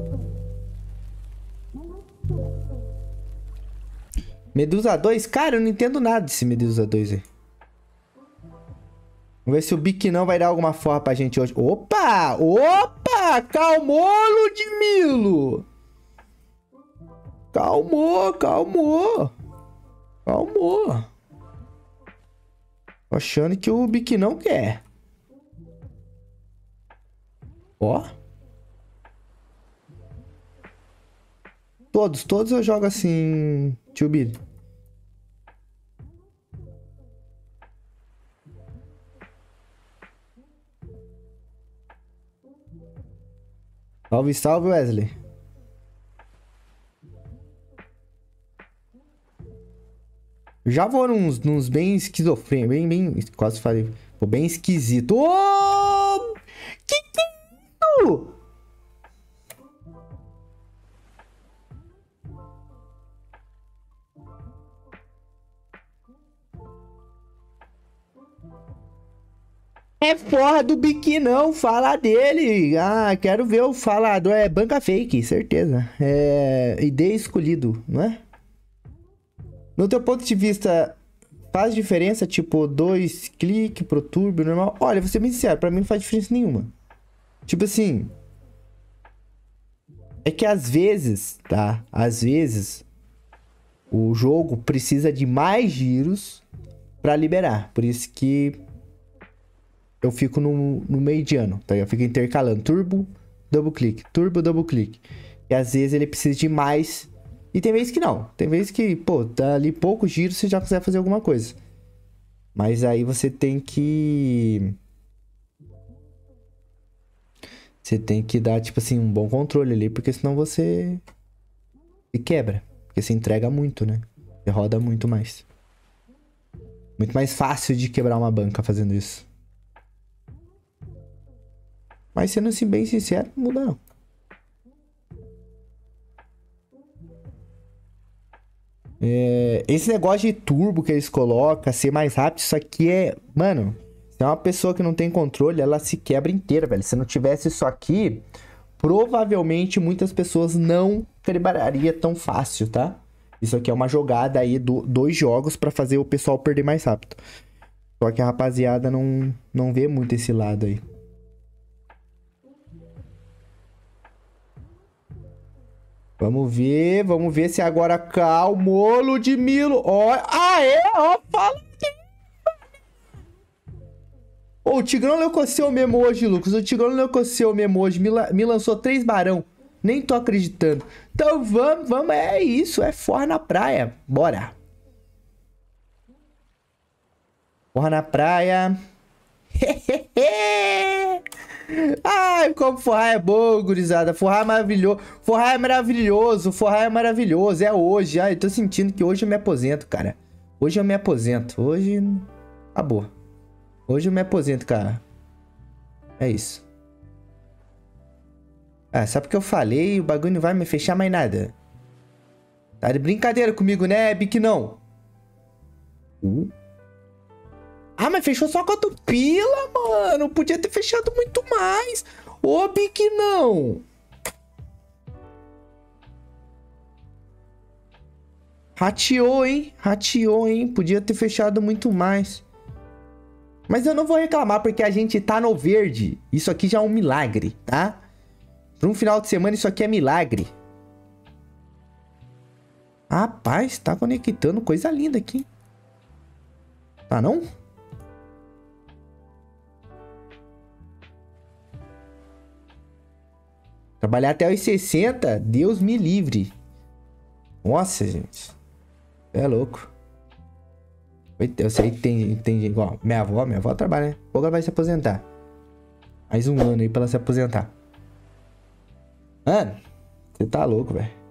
Medusa 2? Cara, eu não entendo nada desse Medusa 2 aí. Vamos ver se o Biquinão vai dar alguma forma pra gente hoje. Opa! Opa! Calmou, Ludmilo! Calmou, calmou. Calmou. Tô achando que o Biquinão quer. Ó. Todos eu jogo assim, tio Billy. Salve, salve, Wesley. Já vou nos bem esquizofrênicos, bem, quase falei, pô, bem esquisito. Ô! Que é isso? É porra do Biquinão, fala dele. Ah, quero ver o falador. É banca fake, certeza. É ID escolhido, não é? No teu ponto de vista, faz diferença, tipo, 2 cliques pro turbo normal? Olha, vou ser bem sincero, pra mim não faz diferença nenhuma. Tipo assim... É que às vezes, tá? Às vezes, o jogo precisa de mais giros pra liberar. Por isso que eu fico no mediano, tá? Eu fico intercalando turbo, double click, turbo, double click. E às vezes ele precisa de mais... E tem vezes que não. Tem vezes que, pô, tá ali poucos giros, você já consegue fazer alguma coisa. Mas aí você tem que... Você tem que dar, tipo assim, um bom controle ali, porque senão você se quebra. Porque você entrega muito, né? Você roda muito mais. Muito mais fácil de quebrar uma banca fazendo isso. Mas sendo assim bem sincero, não muda não. Esse negócio de turbo que eles colocam, ser mais rápido, isso aqui é... Mano, se é uma pessoa que não tem controle, ela se quebra inteira, velho. Se não tivesse isso aqui, provavelmente muitas pessoas não quebraria tão fácil, tá? Isso aqui é uma jogada aí dois jogos pra fazer o pessoal perder mais rápido. Só que a rapaziada não vê muito esse lado aí. Vamos ver se agora calmou, Ludmilo. Ó, aê, ó, fala. Ô, o Tigrão leucoceu mesmo hoje, Lucas. O Tigrão leucoceu mesmo hoje. Me lançou 3 barão. Nem tô acreditando. Então vamos, é isso. É forra na praia. Bora. Forra na praia. Ai, como forrar é bom, gurizada. Forrar é maravilhoso. Forrar é maravilhoso. Forrar é maravilhoso. É hoje. Ai, eu tô sentindo que hoje eu me aposento, cara. Hoje eu me aposento. Hoje... Acabou. Hoje eu me aposento, cara. É isso. Ah, só porque eu falei, o bagulho não vai me fechar mais nada. Tá de brincadeira comigo, né, Biquinão? Ah, mas fechou só 4 pila, mano. Podia ter fechado muito mais. Ô, Biquinão. Rateou, hein? Rateou, hein? Podia ter fechado muito mais. Mas eu não vou reclamar porque a gente tá no verde. Isso aqui já é um milagre, tá? Para um final de semana isso aqui é milagre. Rapaz, tá conectando coisa linda aqui. Tá não? Trabalhar até os 60, Deus me livre. Nossa, gente. É louco. Eu sei que tem gente igual. Minha avó trabalha, né? Pouco ela vai se aposentar. Mais um ano aí pra ela se aposentar. Mano, você tá louco, velho.